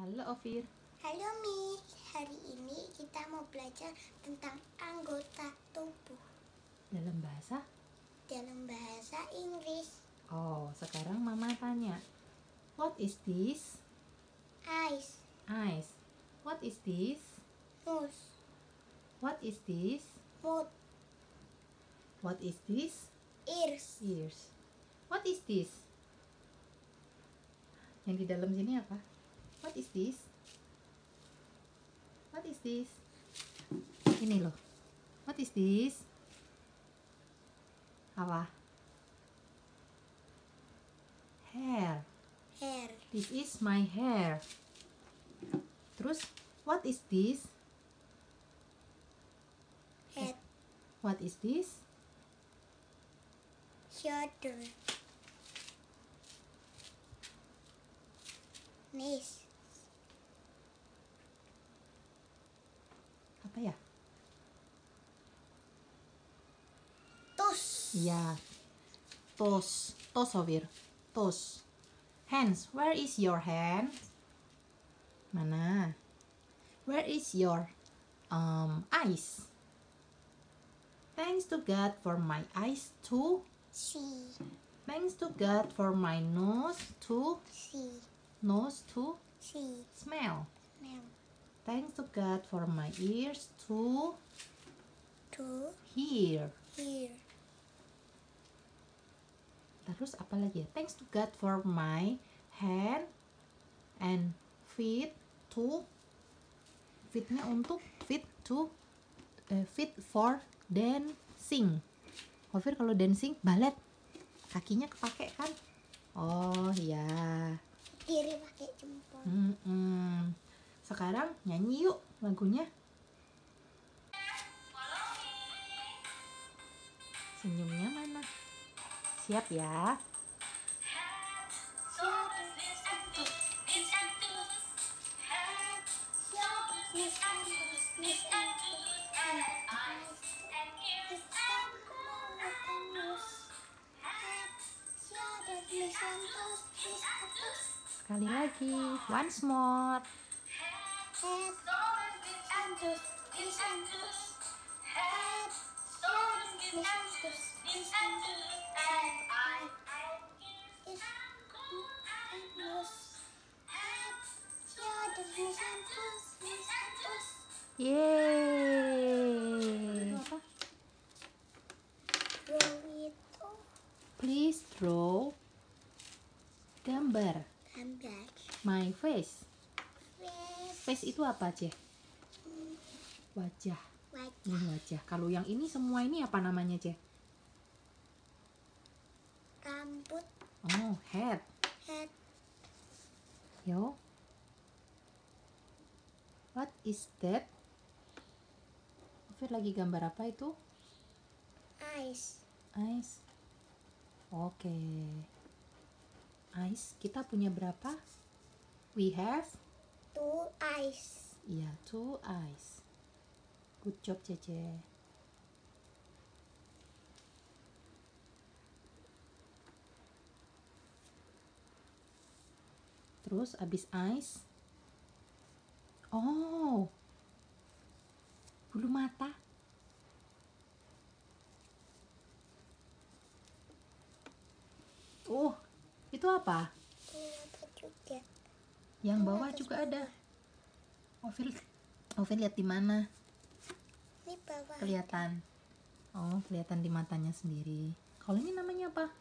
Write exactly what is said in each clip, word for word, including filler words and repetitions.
Halo Ovir. Halo Mi, hari ini kita mau belajar tentang anggota tubuh Dalam bahasa? dalam bahasa Inggris. Oh, sekarang Mama tanya. What is this? Eyes, Eyes. What is this? nose, What is this? mouth, What is this? ears, Ears. What is this? Yang di dalam sini apa? What is this? What is this? Ini loh. What is this? Apa? Hair. hair, This is my hair. Terus, what is this? head, What is this? shoulder, knees, Apa ya? toes, Iya. Toes. Toes, Ovir. Toes. Hands. Where is your hand? Mana? Where is your um, eyes? Thanks to God for my eyes too. see, Thanks to God for my nose to see, nose to see, smell. smell, Thanks to God for my ears to to hear. hear, Terus apa lagi ya? Thanks to God for my hand and feet to fitnya untuk fit to uh, fit for dancing. Ovir kalau dancing balet kakinya kepake kan? Oh iya. kiri pakai jempol. Mm-mm. Sekarang nyanyi yuk lagunya. Senyumnya mana? Siap ya? Sekali lagi, once more. Yeay. Apa? Please draw gambar Gambar my face. face, Face itu apa, Ceh? Wajah. wajah, Ini wajah. Kalau yang ini semua ini apa namanya, Ceh? rambut, Oh, head. head, Yo. What is that? Ovir lagi gambar apa itu? eyes, Eyes. Oke. Eyes. Kita punya berapa? We have. two eyes, Iya, two eyes. Good job, Cece. Terus abis eyes. Oh. Bulu mata. Oh, itu apa? mata juga, Yang bawah juga ada. Ovir, Ovir lihat di mana? ini bawah, Kelihatan. Oh, kelihatan di matanya sendiri. Kalau ini namanya apa?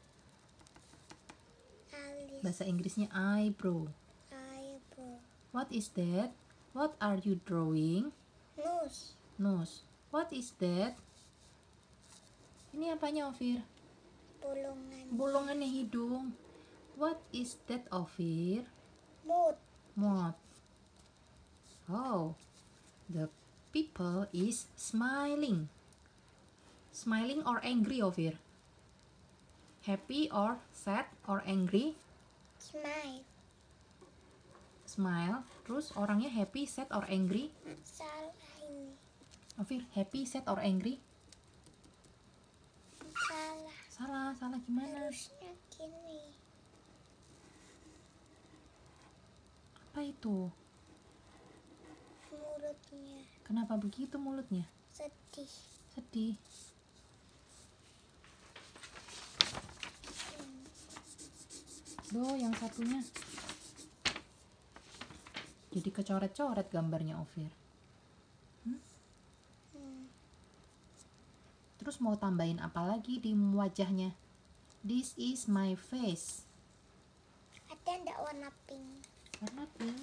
alis, Bahasa Inggrisnya eyebrow. eyebrow, What is that? What are you drawing? nose, Nose. What is that? Ini apanya, Ovir? bolongan, Bolongannya hidung. What is that, Ovir? mouth, Mouth. Oh, the people is smiling. Smiling or angry, Ovir? Happy or sad or angry? smile, Smile. Terus orangnya happy, sad or angry? salah ini, Ovir, happy, sad or angry? salah, Salah, salah gimana? harusnya gini, Apa itu? Mulutnya Kenapa begitu mulutnya? sedih. Sedih. Loh, yang satunya jadi kecoret-coret gambarnya Ovir. Hmm? Hmm. Terus mau tambahin apa lagi di wajahnya? This is my face. Ada ndak warna pink? Warna pink.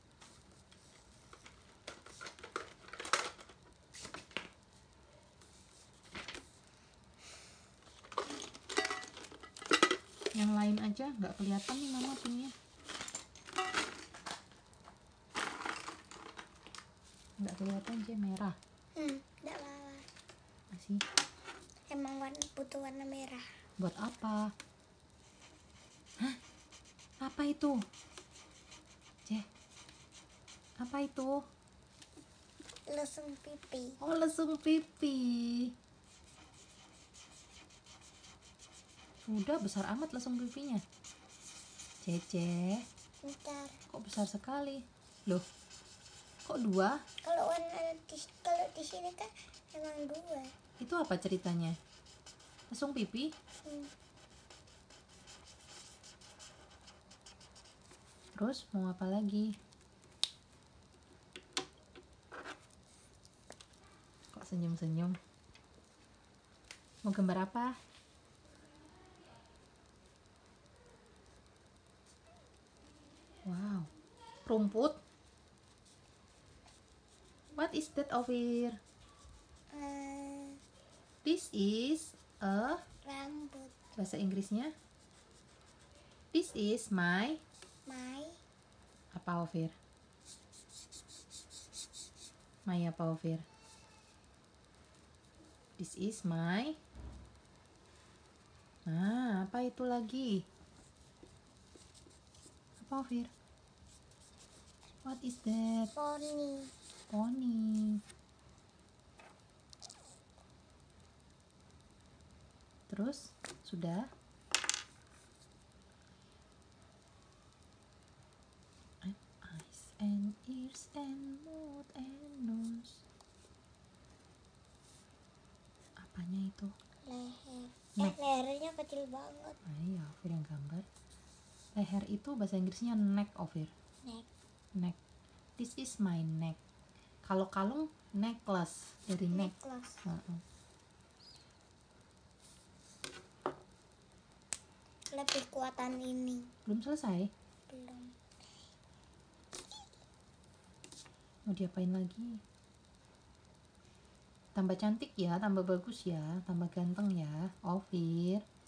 Yang lain aja nggak kelihatan nih mama pinknya. Nggak kelihatan aja merah. Hmm, ndak apa-apa. Masih. Emang warna butuh warna merah. Buat apa? Hah? Apa itu? Ceh. Apa itu? Lesung pipi. Oh, lesung pipi. Udah besar amat lesung pipinya. Cece, Bentar. kok besar sekali? Loh, kok dua? Kalau warna di, kalau di sini kan emang dua. Itu apa ceritanya? Lesung pipi? Hmm. Terus mau apa lagi? Kok senyum-senyum? Mau gambar apa? Wow, rumput? What is that over? Hmm, This is a, rambut. bahasa Inggrisnya? This is my, My apa over? My apa over? This is my. Nah, apa itu lagi? Apa over? What is that? poni. Pony. Terus sudah? And eyes and ears and mouth and nose. Apanya itu? Leher. Neck. Eh, lehernya kecil banget. Ah, iya, Ovir yang gambar. Leher itu bahasa Inggrisnya neck, Ovir. Neck. Neck. This is my neck. Kalau kalung necklace dari neck. Necklace. Uh-uh. Lebih kuatan ini. Belum selesai. Belum. Mau diapain lagi? Tambah cantik ya, tambah bagus ya, tambah ganteng ya, Ovir.